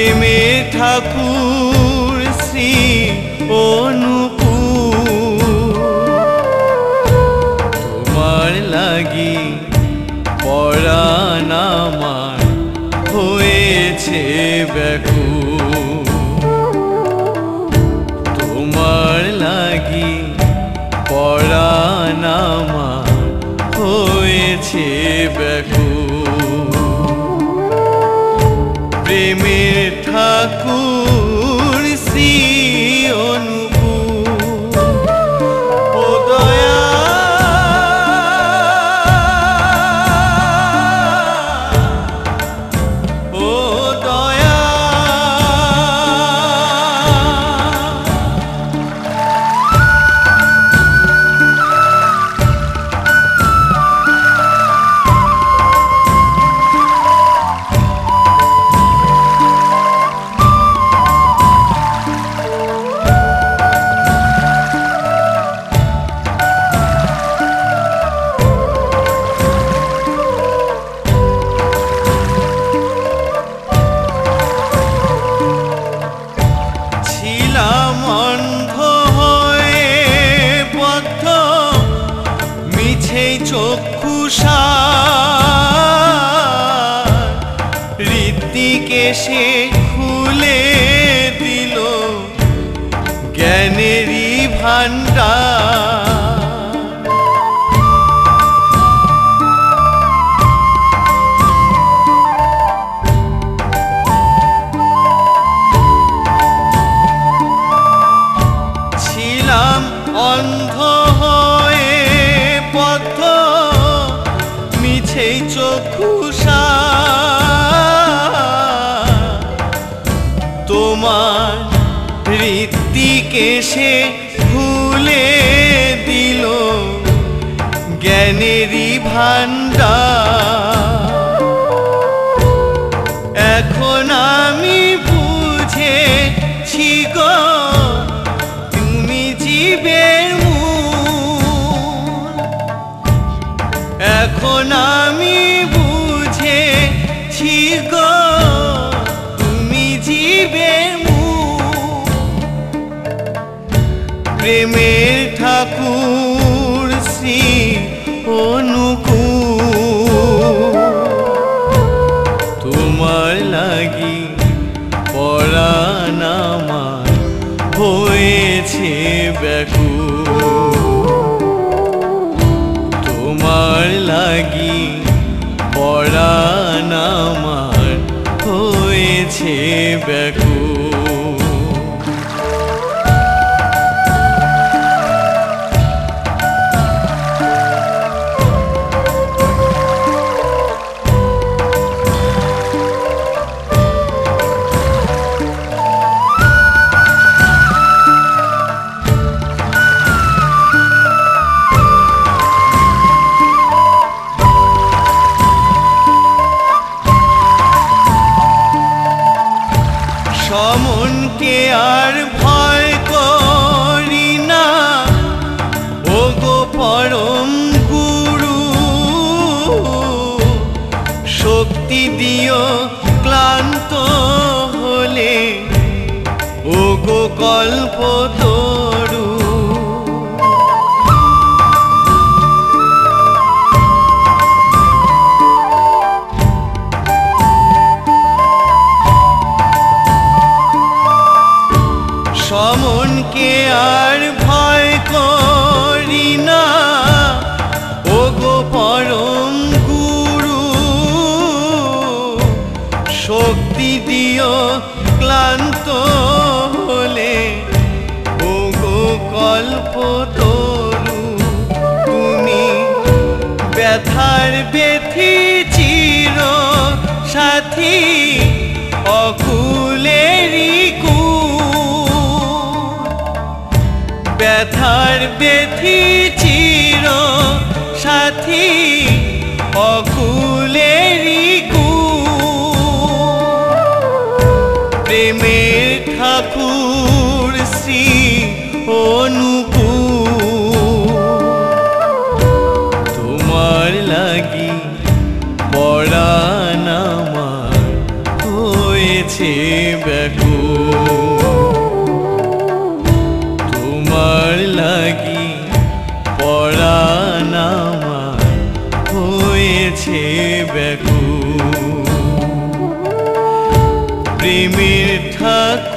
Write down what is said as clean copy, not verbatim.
প্রেমের ঠাকুর শ্রী অনুকূল, তোমার লাগি পরাণ আমার হয়েছে ব্যাকুল, তোমার লাগি পরাণ আমার হয়েছে ব্যাকুল। প্রেমের ঠাকুর শ্রী অনুকূল, ও দয়া ও দয়া চক্ষুষার ঋত্বিকে সে খুলে দিল জ্ঞানেরই ভাণ্ডার। ছিলাম অন্ধ হয়ে বদ্ধ মিছেই চক্ষুষার, তোমার ঋত্বিকে সে খুলে দিল জ্ঞানেরই ভাণ্ডার। এখন আমি বুঝেছি গো তুমি জীবের মূল, এখন আমি বুঝেছি গো তুমি জীবের মূল। প্রেমের ঠাকুর শ্রী অনুকূল, তোমার লাগি পরাণ আমার হয়েছে ব্যাকুল, তোমার লাগি পরাণ আমার হয়েছে ব্যাকুল। সমনকে আর ভয় করি না, ও গো পরম গুরু, শক্তি দিও ক্লান্ত হলে ও গো কল্পতরু। সমনকে আর ভয় করি না, ও গো পরম গুরু, শক্তি দিও ক্লান্ত হলে ও গো কল্পতরু। তুমি ব্যথার ব্যথি চির সাথী অকুলেরই ব্যথার ব্যথি চির সাথী অকুলেরই প্রেমের ঠাকুর শ্রী অনুকূল, তোমার লাগি পরাণ আমার হয়েছে প্রেমের ঠাকুর